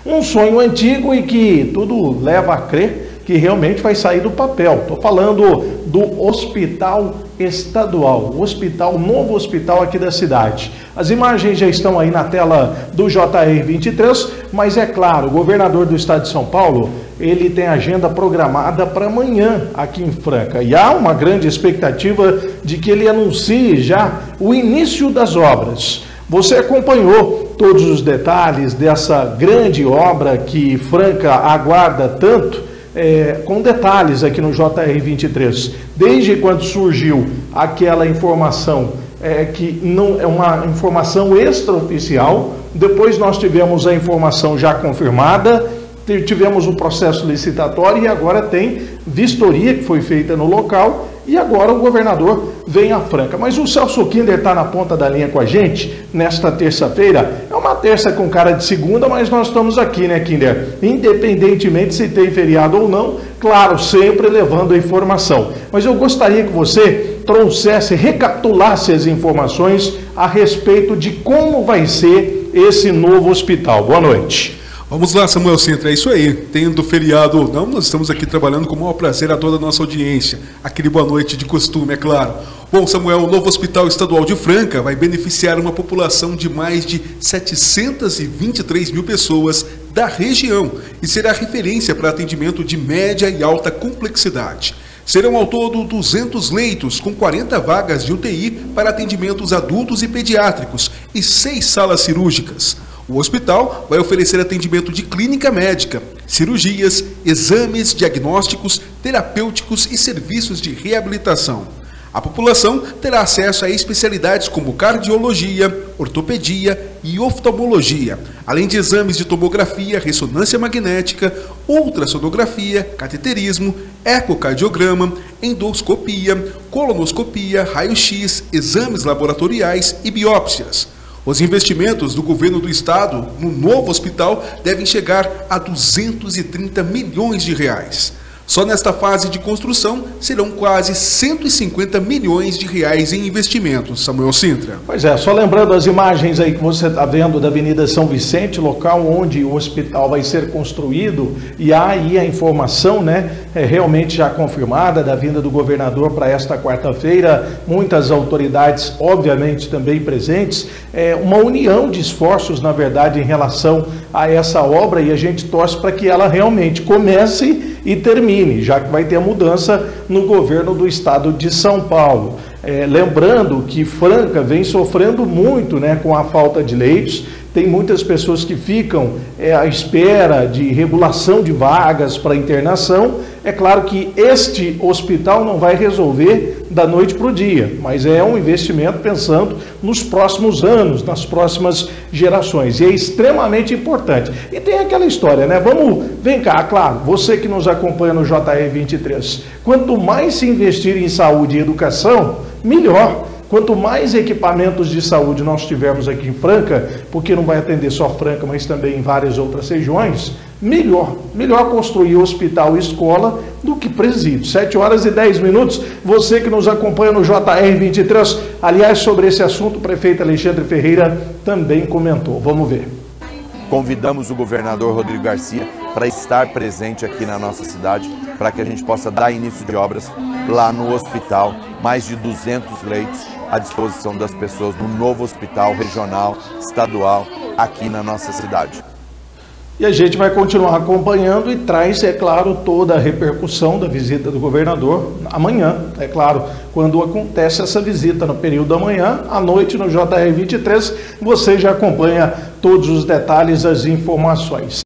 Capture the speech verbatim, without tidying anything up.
Um sonho antigo e que tudo leva a crer que realmente vai sair do papel. Estou falando do Hospital Estadual, o hospital, novo hospital aqui da cidade. As imagens já estão aí na tela do J R vinte e três, mas é claro, o governador do estado de São Paulo, ele tem agenda programada para amanhã aqui em Franca. E há uma grande expectativa de que ele anuncie já o início das obras. Você acompanhou todos os detalhes dessa grande obra que Franca aguarda tanto? É, com detalhes aqui no J R vinte e três, desde quando surgiu aquela informação é, que não é uma informação extraoficial, depois nós tivemos a informação já confirmada, tivemos o processo licitatório e agora tem vistoria que foi feita no local e agora o governador vem a Franca. Mas o Celso Kinder está na ponta da linha com a gente nesta terça-feira. É uma terça com cara de segunda, mas nós estamos aqui, né, Kinder? Independentemente se tem feriado ou não, claro, sempre levando a informação. Mas eu gostaria que você trouxesse, recapitulasse as informações a respeito de como vai ser esse novo hospital. Boa noite. Vamos lá, Samuel Sintra, é isso aí. Tendo feriado ou não, nós estamos aqui trabalhando com o maior prazer a toda a nossa audiência. Aquele boa noite de costume, é claro. Bom, Samuel, o novo Hospital Estadual de Franca vai beneficiar uma população de mais de setecentas e vinte e três mil pessoas da região e será referência para atendimento de média e alta complexidade. Serão ao todo duzentos leitos, com quarenta vagas de U T I para atendimentos adultos e pediátricos e seis salas cirúrgicas. O hospital vai oferecer atendimento de clínica médica, cirurgias, exames diagnósticos, terapêuticos e serviços de reabilitação. A população terá acesso a especialidades como cardiologia, ortopedia e oftalmologia, além de exames de tomografia, ressonância magnética, ultrassonografia, cateterismo, ecocardiograma, endoscopia, colonoscopia, raio-x, exames laboratoriais e biópsias. Os investimentos do governo do estado no novo hospital devem chegar a duzentos e trinta milhões de reais. Só nesta fase de construção serão quase cento e cinquenta milhões de reais em investimentos, Samuel Sintra. Pois é, só lembrando as imagens aí que você está vendo da Avenida São Vicente, local onde o hospital vai ser construído, e há aí a informação, né, é realmente já confirmada da vinda do governador para esta quarta-feira, muitas autoridades obviamente também presentes, é uma união de esforços, na verdade, em relação a essa obra, e a gente torce para que ela realmente comece e termine, já que vai ter a mudança no governo do estado de São Paulo. É, lembrando que Franca vem sofrendo muito, né, com a falta de leitos. Tem muitas pessoas que ficam é, à espera de regulação de vagas para internação. É claro que este hospital não vai resolver da noite para o dia, mas é um investimento pensando nos próximos anos, nas próximas gerações, e é extremamente importante. E tem aquela história, né? Vamos, vem cá, claro, você que nos acompanha no J R vinte e três, quanto mais se investir em saúde e educação, melhor. Quanto mais equipamentos de saúde nós tivermos aqui em Franca, porque não vai atender só Franca, mas também em várias outras regiões, melhor. Melhor construir hospital e escola do que presídio. sete horas e dez minutos. Você que nos acompanha no J R vinte e três, aliás, sobre esse assunto, o prefeito Alexandre Ferreira também comentou. Vamos ver. Convidamos o governador Rodrigo Garcia para estar presente aqui na nossa cidade, para que a gente possa dar início de obras lá no hospital, mais de duzentos leitos à disposição das pessoas no novo hospital regional, estadual, aqui na nossa cidade. E a gente vai continuar acompanhando e traz, é claro, toda a repercussão da visita do governador amanhã, é claro, quando acontece essa visita no período da manhã, à noite no J R vinte e três, você já acompanha todos os detalhes, as informações.